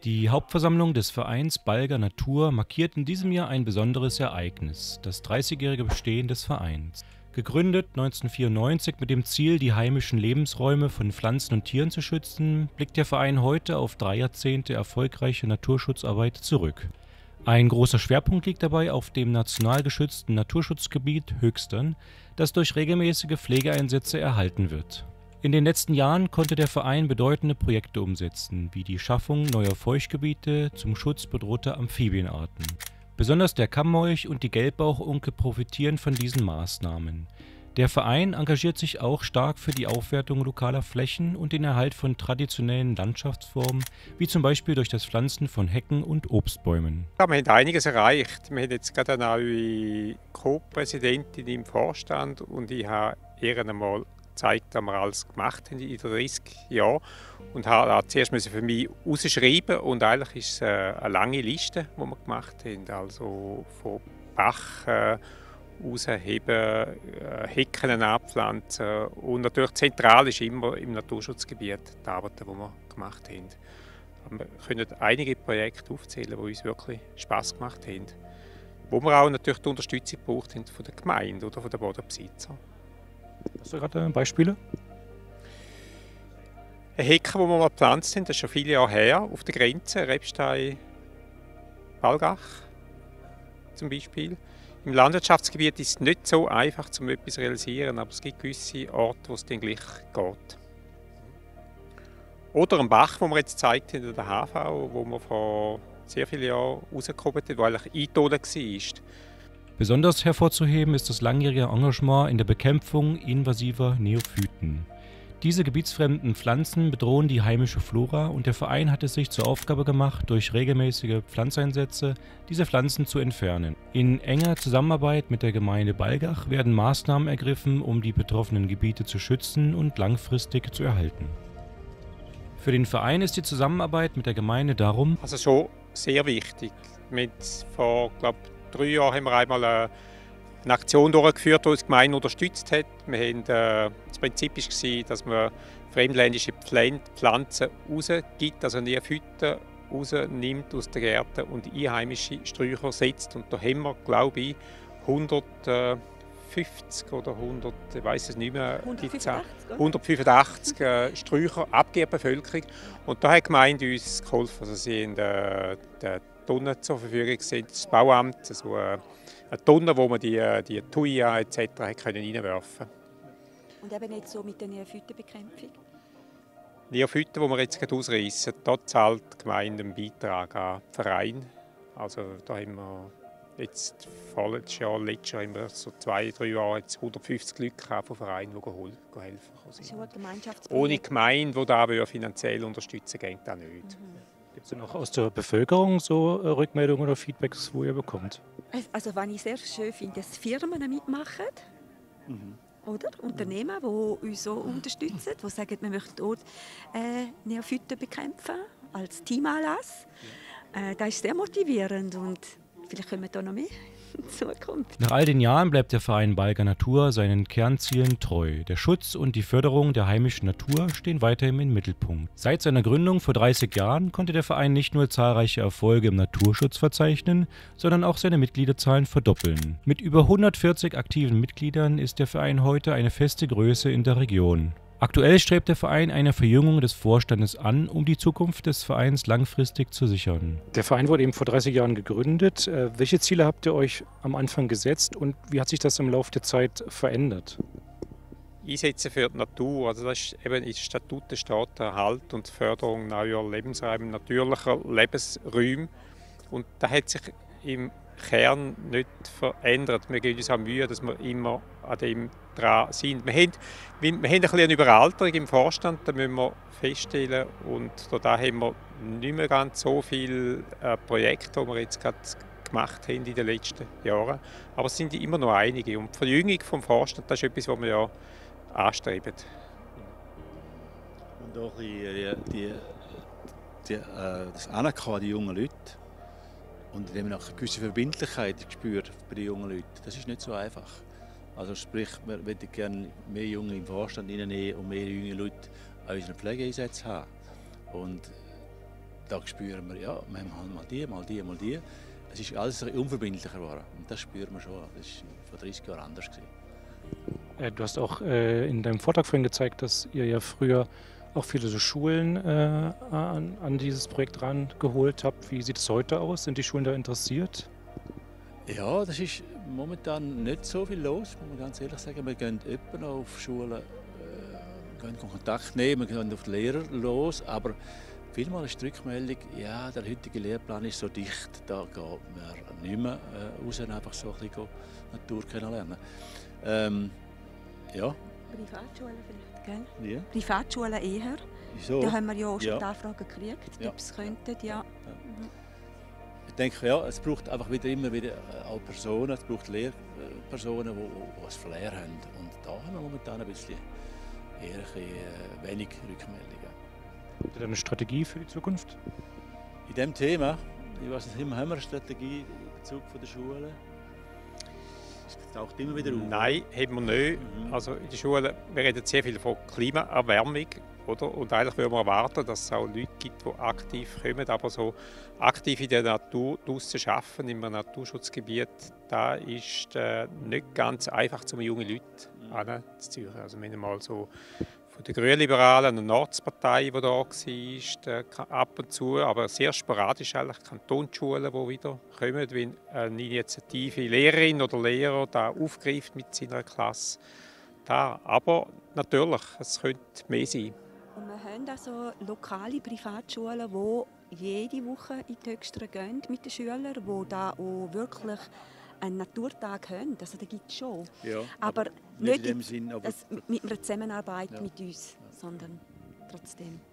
Die Hauptversammlung des Vereins Balger Natur markiert in diesem Jahr ein besonderes Ereignis, das 30-jährige Bestehen des Vereins. Gegründet 1994 mit dem Ziel, die heimischen Lebensräume von Pflanzen und Tieren zu schützen, blickt der Verein heute auf 3 Jahrzehnte erfolgreiche Naturschutzarbeit zurück. Ein großer Schwerpunkt liegt dabei auf dem national geschützten Naturschutzgebiet Höchstern, das durch regelmäßige Pflegeeinsätze erhalten wird. In den letzten Jahren konnte der Verein bedeutende Projekte umsetzen, wie die Schaffung neuer Feuchtgebiete zum Schutz bedrohter Amphibienarten. Besonders der Kammmolch und die Gelbbauchunke profitieren von diesen Maßnahmen. Der Verein engagiert sich auch stark für die Aufwertung lokaler Flächen und den Erhalt von traditionellen Landschaftsformen, wie zum Beispiel durch das Pflanzen von Hecken und Obstbäumen. Ja, wir haben einiges erreicht. Wir haben jetzt gerade eine neue Co-Präsidentin im Vorstand und ich habe ihr einmal gezeigt, was wir alles gemacht haben in 30 Jahren. Und habe zuerst für mich rausschreiben und eigentlich ist es eine lange Liste, die wir gemacht haben. Also von Bach rausheben, Hecken anpflanzen und natürlich zentral ist immer im Naturschutzgebiet die Arbeit, die wir gemacht haben. Wir können einige Projekte aufzählen, die uns wirklich Spass gemacht haben, wo wir auch natürlich die Unterstützung gebraucht haben von der Gemeinde oder von den Bodenbesitzern. Hast du gerade Beispiele? Eine Hecke, die wir mal gepflanzt haben, das ist schon viele Jahre her, auf der Grenze, Rebstein-Balgach zum Beispiel. Im Landwirtschaftsgebiet ist es nicht so einfach, um etwas zu realisieren, aber es gibt gewisse Orte, wo es dann gleich geht. Oder ein Bach, den wir jetzt gezeigt haben, der HV, wo wir vor sehr vielen Jahren rausgekommen haben, der eigentlich eingetodet war. Besonders hervorzuheben ist das langjährige Engagement in der Bekämpfung invasiver Neophyten. Diese gebietsfremden Pflanzen bedrohen die heimische Flora und der Verein hat es sich zur Aufgabe gemacht, durch regelmäßige Pflanzeinsätze diese Pflanzen zu entfernen. In enger Zusammenarbeit mit der Gemeinde Balgach werden Maßnahmen ergriffen, um die betroffenen Gebiete zu schützen und langfristig zu erhalten. Für den Verein ist die Zusammenarbeit mit der Gemeinde darum also schon sehr wichtig. Vor 3 Jahren haben wir einmal eine Aktion durchgeführt, die uns die Gemeinde unterstützt hat. Das Prinzip war, dass man fremdländische Pflanzen rausgibt, also Neophyten rausnimmt aus den Gärten und einheimische Sträucher setzt. Und da haben wir, glaube ich, 150 oder 100, ich weiß es nicht mehr, 185 Sträucher abgegeben der Bevölkerung. Und da hat die Gemeinde uns geholfen. Also sie haben die Tonnen zur Verfügung gestellt, das Bauamt, also eine Tonne, wo man die Thuja etc. reinwerfen konnte. Und eben nicht so mit der Neophytenbekämpfung? Neophyten, die wir jetzt gerade ausreissen, da zahlt die Gemeinde einen Beitrag an den Verein. Also da haben wir jetzt letztes Jahr haben wir so 2-3 Jahre jetzt 150 Leute vom Verein, die helfen. Das ist ein Gemeinschaftsprojekt. Ohne Gemeinde, die da finanziell unterstützen geht das nicht. Gibt es denn auch aus der Bevölkerung so Rückmeldungen oder Feedbacks, wo ihr bekommt? Also was ich sehr schön finde, dass Firmen mitmachen. Oder? Unternehmen, die uns so unterstützen, die sagen, wir möchten auch Neophyten bekämpfen als Teamanlass. Das ist sehr motivierend und vielleicht kommen da noch mehr in Zukunft. Nach all den Jahren bleibt der Verein Balger Natur seinen Kernzielen treu. Der Schutz und die Förderung der heimischen Natur stehen weiterhin im Mittelpunkt. Seit seiner Gründung vor 30 Jahren konnte der Verein nicht nur zahlreiche Erfolge im Naturschutz verzeichnen, sondern auch seine Mitgliederzahlen verdoppeln. Mit über 140 aktiven Mitgliedern ist der Verein heute eine feste Größe in der Region. Aktuell strebt der Verein eine Verjüngung des Vorstandes an, um die Zukunft des Vereins langfristig zu sichern. Der Verein wurde eben vor 30 Jahren gegründet. Welche Ziele habt ihr euch am Anfang gesetzt und wie hat sich das im Laufe der Zeit verändert? Einsetzen für die Natur, also das ist eben in Statut der Stadt Erhalt und Förderung neuer Lebensräume, natürlicher Lebensräume. Und das hat sich im Kern nicht verändert. Wir geben uns auch Mühe, dass wir immer an dem dran sind. Wir haben ein bisschen eine Überalterung im Vorstand, da müssen wir feststellen. Und da haben wir nicht mehr ganz so viele Projekte, die wir jetzt gerade gemacht haben in den letzten Jahren. Aber es sind immer noch einige. Und die Verjüngung vom Vorstand, das ist etwas, was wir ja anstreben. Und auch das Anerkennen der jungen Leute und indem man auch eine gewisse Verbindlichkeit spürt bei den jungen Leuten, das ist nicht so einfach. Also sprich, wir möchten gerne mehr Junge im Vorstand reinnehmen und mehr junge Leute an unseren Pflegeeinsätzen haben. Und da spüren wir, ja, wir haben mal die, mal die, mal die. Es ist alles unverbindlicher geworden. Und das spüren wir schon. Das war vor 30 Jahren anders gewesen. Du hast auch in deinem Vortrag vorhin gezeigt, dass ihr ja früher auch viele so Schulen an dieses Projekt rangeholt habt. Wie sieht es heute aus? Sind die Schulen da interessiert? Ja, das ist momentan nicht so viel los, muss man ganz ehrlich sagen. Wir gehen etwa noch auf Schulen, gehen Kontakt nehmen, wir gehen auf die Lehrer los, aber vielmal ist die Rückmeldung, ja, der heutige Lehrplan ist so dicht, da geht man nicht mehr raus, einfach so ein bisschen Natur kennenlernen. Ja. Privatschulen vielleicht, gell? Ja. Privatschulen eher. Wieso? Da haben wir ja auch schon Ja. die Anfragen gekriegt, Ja. ob es könnten, ja. Ich denke, ja, es braucht einfach immer wieder auch Personen, es braucht Lehrpersonen, die ein Flair haben. Und da haben wir momentan ein bisschen eher wenig Rückmeldungen. Habt ihr da eine Strategie für die Zukunft? In diesem Thema, ich weiß nicht, haben wir eine Strategie in Bezug von der Schule? Es taucht immer wieder auf. Nein, haben wir nicht. Also in der Schule, wir reden sehr viel von Klimaerwärmung. Oder? Und eigentlich würden wir erwarten, dass es auch Leute gibt, die aktiv kommen, aber so aktiv in der Natur draussen arbeiten, in einem Naturschutzgebiet, da ist nicht ganz einfach, um junge Leute anzuziehen. Also wir haben mal so von den Grünliberalen eine Ortspartei, die da war, ab und zu, aber sehr sporadisch eigentlich Kantonsschulen, die wieder kommen, wenn eine Initiative Lehrerin oder Lehrer da aufgreift mit seiner Klasse. Da. Aber natürlich, es könnte mehr sein. Und wir haben also lokale Privatschulen, die jede Woche in die Höchsteren gehen mit den Schülern, die da auch wirklich einen Naturtag haben. Also da gibt es schon. Ja, aber nicht nicht in dem Sinn. Aber mit einer Zusammenarbeit Ja. mit uns, sondern trotzdem.